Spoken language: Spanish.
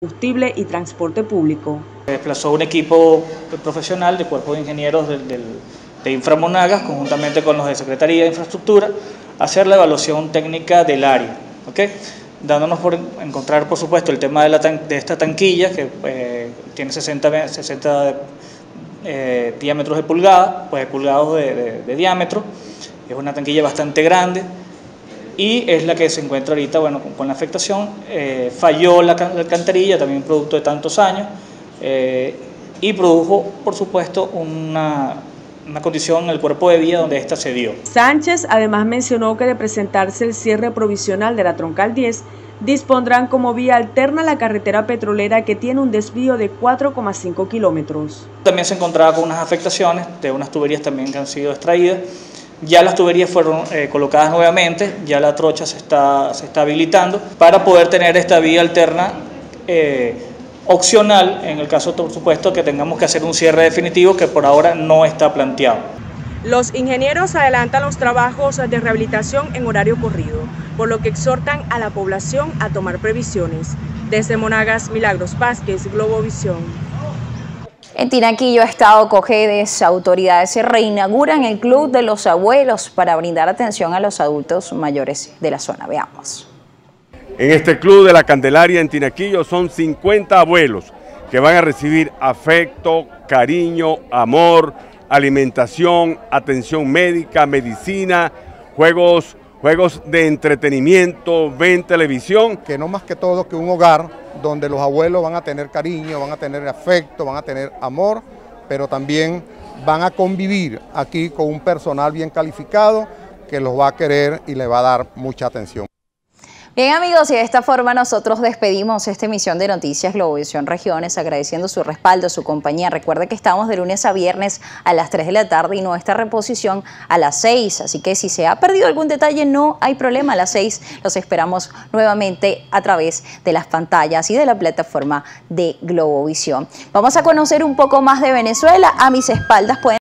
combustible y transporte público. Desplazó un equipo profesional del Cuerpo de Ingenieros de Inframonagas, conjuntamente con los de Secretaría de Infraestructura, a hacer la evaluación técnica del área, ¿okay? Dándonos por encontrar, por supuesto, el tema de esta tanquilla, que tiene 60 diámetros de pulgada, pues pulgados de diámetro. Es una tanquilla bastante grande y es la que se encuentra ahorita, bueno, con la afectación. Falló la alcantarilla, también producto de tantos años, y produjo, por supuesto, una condición en el cuerpo de vía donde esta se dio. Sánchez además mencionó que de presentarse el cierre provisional de la troncal 10, dispondrán como vía alterna la carretera petrolera, que tiene un desvío de 4,5 kilómetros. También se encontraba con unas afectaciones de unas tuberías también que han sido extraídas. Ya las tuberías fueron colocadas nuevamente, ya la trocha se está habilitando para poder tener esta vía alterna opcional en el caso, por supuesto, que tengamos que hacer un cierre definitivo, que por ahora no está planteado. Los ingenieros adelantan los trabajos de rehabilitación en horario corrido, por lo que exhortan a la población a tomar previsiones. Desde Monagas, Milagros Vázquez, Globovisión. En Tinaquillo, Estado Cojedes, autoridades se reinauguran el Club de los Abuelos para brindar atención a los adultos mayores de la zona. Veamos. En este Club de la Candelaria en Tinaquillo son 50 abuelos que van a recibir afecto, cariño, amor, alimentación, atención médica, medicina, juegos de entretenimiento, ven televisión. Que no más que todo que un hogar donde los abuelos van a tener cariño, van a tener afecto, van a tener amor, pero también van a convivir aquí con un personal bien calificado que los va a querer y les va a dar mucha atención. Bien, amigos, y de esta forma nosotros despedimos esta emisión de Noticias Globovisión Regiones, agradeciendo su respaldo, su compañía. Recuerde que estamos de lunes a viernes a las 3 de la tarde y nuestra reposición a las 6. Así que si se ha perdido algún detalle, no hay problema. A las 6 los esperamos nuevamente a través de las pantallas y de la plataforma de Globovisión. Vamos a conocer un poco más de Venezuela. A mis espaldas pueden